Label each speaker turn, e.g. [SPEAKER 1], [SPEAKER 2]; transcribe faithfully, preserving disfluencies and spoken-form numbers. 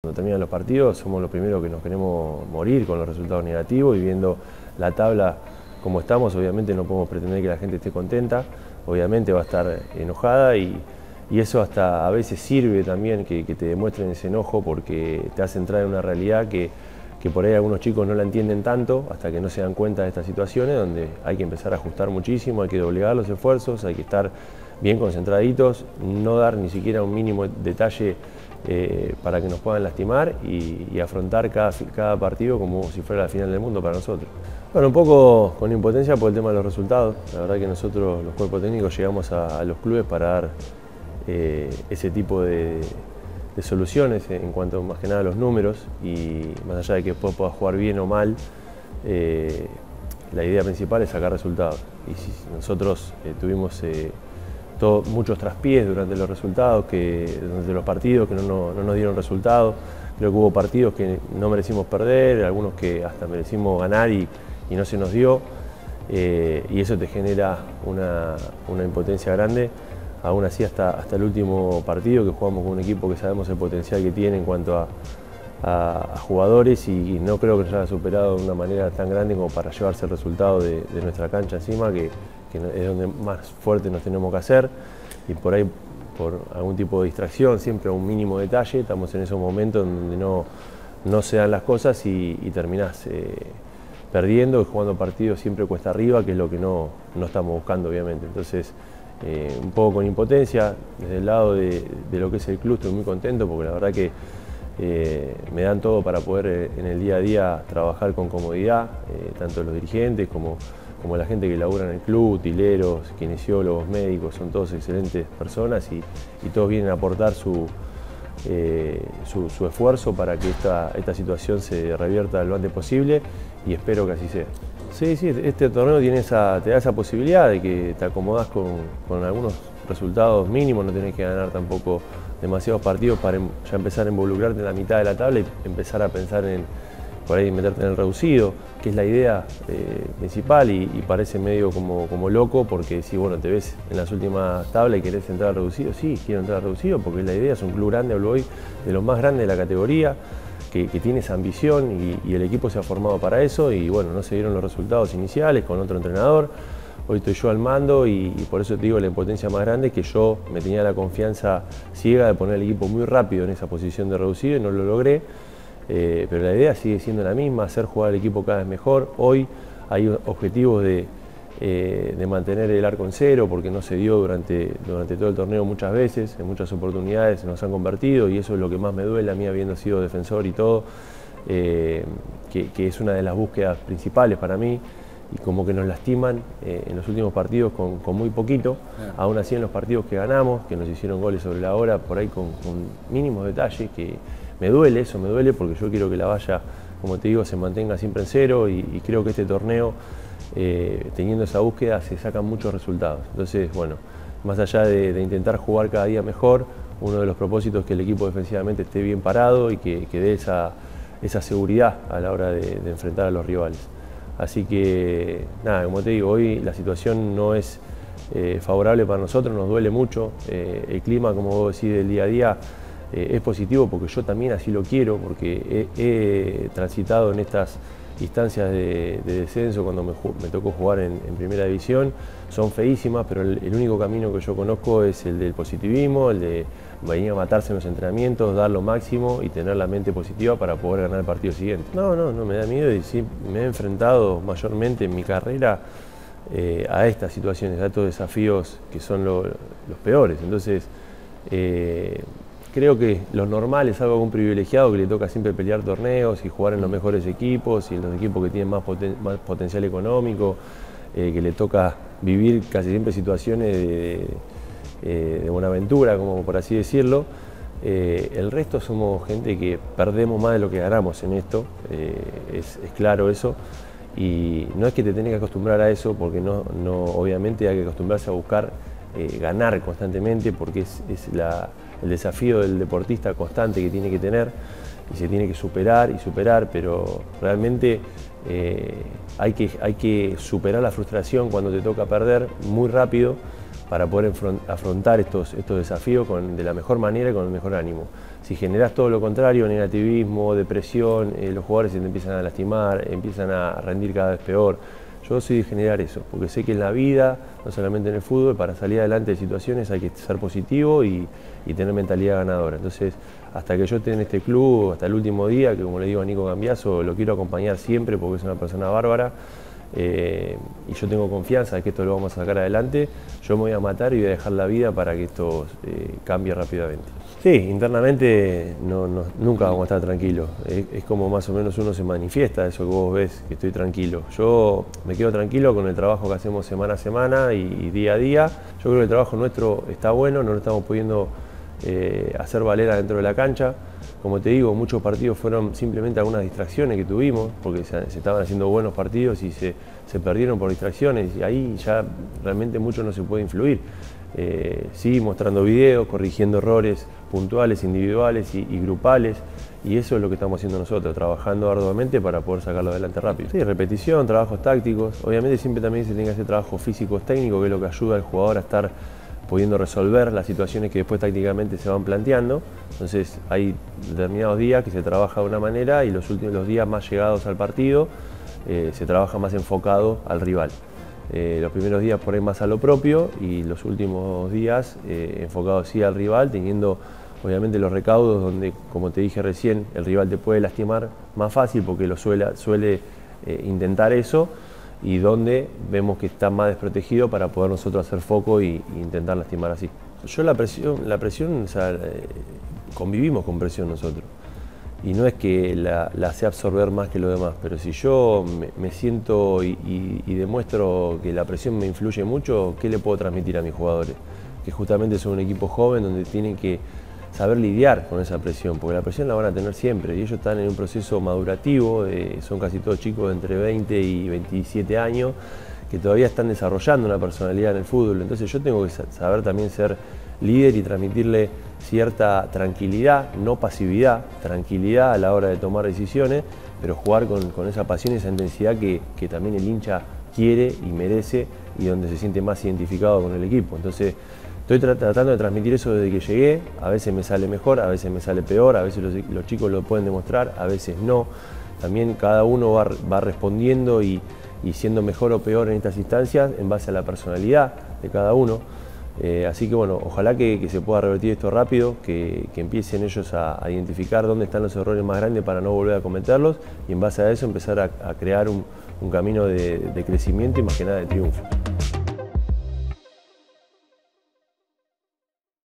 [SPEAKER 1] cuando terminan los partidos somos los primeros que nos queremos morir con los resultados negativos y viendo la tabla como estamos, obviamente no podemos pretender que la gente esté contenta, obviamente va a estar enojada y, y eso hasta a veces sirve también que, que te demuestren ese enojo porque te hace entrar en una realidad que, que por ahí algunos chicos no la entienden tanto hasta que no se dan cuenta de estas situaciones donde hay que empezar a ajustar muchísimo, hay que doblegar los esfuerzos, hay que estar bien concentraditos, no dar ni siquiera un mínimo detalle eh, para que nos puedan lastimar y, y afrontar cada, cada partido como si fuera la final del mundo para nosotros. Bueno, un poco con impotencia por el tema de los resultados. La verdad que nosotros, los cuerpos técnicos, llegamos a, a los clubes para dar eh, ese tipo de, de soluciones en cuanto más que nada a los números y más allá de que después pueda jugar bien o mal, eh, la idea principal es sacar resultados. Y si nosotros eh, tuvimos eh, todo, muchos traspiés durante los resultados, que, durante los partidos que no, no, no nos dieron resultados. Creo que hubo partidos que no merecimos perder, algunos que hasta merecimos ganar y, y no se nos dio. Eh, y eso te genera una, una impotencia grande. Aún así, hasta, hasta el último partido que jugamos con un equipo que sabemos el potencial que tiene en cuanto a, a, a jugadores y, y no creo que nos haya superado de una manera tan grande como para llevarse el resultado de, de nuestra cancha encima, que, que es donde más fuerte nos tenemos que hacer y por ahí por algún tipo de distracción, siempre a un mínimo detalle, estamos en esos momentos donde no, no se dan las cosas y, y terminás eh, perdiendo y jugando partidos siempre cuesta arriba, que es lo que no, no estamos buscando obviamente. Entonces, eh, un poco con impotencia, desde el lado de, de lo que es el club estoy muy contento porque la verdad que eh, me dan todo para poder eh, en el día a día trabajar con comodidad, eh, tanto los dirigentes como como la gente que labura en el club, utileros, kinesiólogos, médicos, son todos excelentes personas y, y todos vienen a aportar su, eh, su, su esfuerzo para que esta, esta situación se revierta lo antes posible y espero que así sea. Sí, sí, este torneo tiene esa, te da esa posibilidad de que te acomodás con, con algunos resultados mínimos, no tenés que ganar tampoco demasiados partidos para ya empezar a involucrarte en la mitad de la tabla y empezar a pensar en por ahí meterte en el reducido, que es la idea eh, principal y, y parece medio como, como loco porque si bueno, te ves en las últimas tablas y querés entrar al reducido, sí, quiero entrar al reducido porque la idea es un club grande, hablo hoy de los más grandes de la categoría, que, que tiene esa ambición y, y el equipo se ha formado para eso y bueno, no se dieron los resultados iniciales con otro entrenador, hoy estoy yo al mando y, y por eso te digo la impotencia más grande es que yo me tenía la confianza ciega de poner el equipo muy rápido en esa posición de reducido y no lo logré. Eh, pero la idea sigue siendo la misma, hacer jugar al equipo cada vez mejor. Hoy hay objetivos de, eh, de mantener el arco en cero porque no se dio durante, durante todo el torneo muchas veces, en muchas oportunidades nos han convertido y eso es lo que más me duele a mí habiendo sido defensor y todo, eh, que, que es una de las búsquedas principales para mí y como que nos lastiman eh, en los últimos partidos con, con muy poquito, yeah. Aún así en los partidos que ganamos, que nos hicieron goles sobre la hora, por ahí con, con mínimos detalles que me duele, eso me duele porque yo quiero que la valla, como te digo, se mantenga siempre en cero y, y creo que este torneo, eh, teniendo esa búsqueda, se sacan muchos resultados. Entonces, bueno, más allá de, de intentar jugar cada día mejor, uno de los propósitos es que el equipo defensivamente esté bien parado y que, que dé esa, esa seguridad a la hora de, de enfrentar a los rivales. Así que, nada, como te digo, hoy la situación no es eh, favorable para nosotros, nos duele mucho. Eh, el clima, como vos decís, del día a día, Eh, es positivo porque yo también así lo quiero, porque he, he transitado en estas instancias de, de descenso cuando me, me tocó jugar en, en primera división, son feísimas, pero el, el único camino que yo conozco es el del positivismo, el de venir a matarse en los entrenamientos, dar lo máximo y tener la mente positiva para poder ganar el partido siguiente. No, no, no me da miedo y sí, me he enfrentado mayormente en mi carrera eh, a estas situaciones, a estos desafíos que son lo, los peores. Entonces, eh, creo que lo normal es algo de un privilegiado que le toca siempre pelear torneos y jugar en los mejores equipos y en los equipos que tienen más, poten más potencial económico, eh, que le toca vivir casi siempre situaciones de, de, de Buenaventura, como por así decirlo. Eh, el resto somos gente que perdemos más de lo que ganamos en esto, eh, es, es claro eso. Y no es que te tenés que acostumbrar a eso, porque no, no, obviamente hay que acostumbrarse a buscar eh, ganar constantemente, porque es, es la, el desafío del deportista constante que tiene que tener y se tiene que superar y superar, pero realmente eh, hay, que, hay que superar la frustración cuando te toca perder muy rápido, para poder afrontar estos, estos desafíos con, de la mejor manera y con el mejor ánimo. Si generás todo lo contrario, negativismo, depresión, eh, los jugadores se te empiezan a lastimar, empiezan a rendir cada vez peor. Yo soy de generar eso, porque sé que en la vida, no solamente en el fútbol, para salir adelante de situaciones hay que ser positivo y, y tener mentalidad ganadora. Entonces, hasta que yo esté en este club, hasta el último día, que como le digo a Nico Cambiaso, lo quiero acompañar siempre porque es una persona bárbara, eh, y yo tengo confianza de que esto lo vamos a sacar adelante, yo me voy a matar y voy a dejar la vida para que esto eh, cambie rápidamente. Sí, internamente no, no, nunca vamos a estar tranquilos, es, es como más o menos uno se manifiesta, eso que vos ves, que estoy tranquilo. Yo me quedo tranquilo con el trabajo que hacemos semana a semana y, y día a día. Yo creo que el trabajo nuestro está bueno, no lo estamos pudiendo eh, hacer valer dentro de la cancha. Como te digo, muchos partidos fueron simplemente algunas distracciones que tuvimos, porque se, se estaban haciendo buenos partidos y se, se perdieron por distracciones, y ahí ya realmente mucho no se puede influir. Eh, sí, mostrando videos, corrigiendo errores puntuales, individuales y, y grupales, y eso es lo que estamos haciendo nosotros, trabajando arduamente para poder sacarlo adelante rápido. Sí, repetición, trabajos tácticos, obviamente siempre también se tiene que hacer trabajos físicos técnicos, que es lo que ayuda al jugador a estar pudiendo resolver las situaciones que después tácticamente se van planteando. Entonces hay determinados días que se trabaja de una manera y los últimos los días más llegados al partido eh, se trabaja más enfocado al rival. Eh, los primeros días por ahí más a lo propio y los últimos días eh, enfocados sí al rival, teniendo obviamente los recaudos donde, como te dije recién, el rival te puede lastimar más fácil porque lo suele, suele eh, intentar eso, y donde vemos que está más desprotegido para poder nosotros hacer foco y, y intentar lastimar así. Yo la presión, la presión o sea, eh, convivimos con presión nosotros. Y no es que la, la sé absorber más que lo demás, pero si yo me, me siento y, y, y demuestro que la presión me influye mucho, ¿qué le puedo transmitir a mis jugadores? Que justamente son un equipo joven donde tienen que saber lidiar con esa presión, porque la presión la van a tener siempre y ellos están en un proceso madurativo, eh, son casi todos chicos de entre veinte y veintisiete años que todavía están desarrollando una personalidad en el fútbol, entonces yo tengo que saber también ser líder y transmitirle cierta tranquilidad, no pasividad, tranquilidad a la hora de tomar decisiones, pero jugar con, con esa pasión y esa intensidad que, que también el hincha quiere y merece y donde se siente más identificado con el equipo. Entonces estoy tra tratando de transmitir eso desde que llegué, a veces me sale mejor, a veces me sale peor, a veces los, los chicos lo pueden demostrar, a veces no. También cada uno va, va respondiendo y, y siendo mejor o peor en estas instancias en base a la personalidad de cada uno. Eh, así que bueno, ojalá que, que se pueda revertir esto rápido, que, que empiecen ellos a, a identificar dónde están los errores más grandes para no volver a cometerlos y en base a eso empezar a, a crear un, un camino de, de crecimiento y más que nada de triunfo.